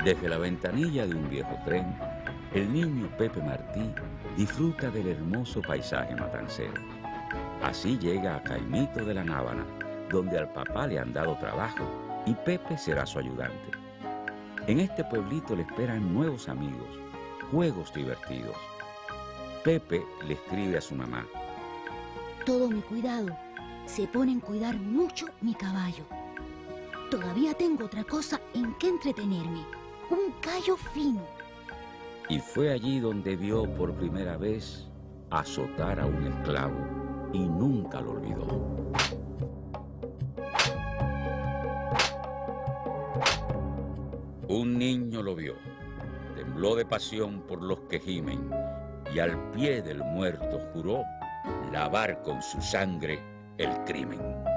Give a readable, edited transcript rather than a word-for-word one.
Desde la ventanilla de un viejo tren, el niño Pepe Martí disfruta del hermoso paisaje matancero. Así llega a Caimito de la Nábana, donde al papá le han dado trabajo y Pepe será su ayudante. En este pueblito le esperan nuevos amigos, juegos divertidos. Pepe le escribe a su mamá: todo mi cuidado se pone en cuidar mucho mi caballo. Todavía tengo otra cosa en que entretenerme, un callo fino. Y fue allí donde vio por primera vez azotar a un esclavo y nunca lo olvidó. Un niño lo vio, tembló de pasión por los que gimen y al pie del muerto juró lavar con su sangre el crimen.